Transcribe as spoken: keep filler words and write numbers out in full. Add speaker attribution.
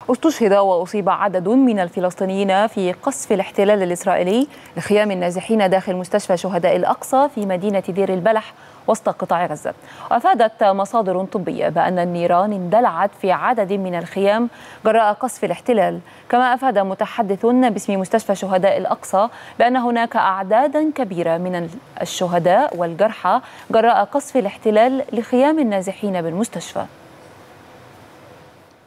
Speaker 1: استشهد وأصيب عدد من الفلسطينيين في قصف الاحتلال الإسرائيلي لخيام النازحين داخل مستشفى شهداء الأقصى في مدينة دير البلح وسط قطاع غزة. وأفادت مصادر طبية بأن النيران اندلعت في عدد من الخيام جراء قصف الاحتلال. كما أفاد متحدث باسم مستشفى شهداء الأقصى بأن هناك أعدادا كبيرة من الشهداء والجرحى جراء قصف الاحتلال لخيام النازحين بالمستشفى.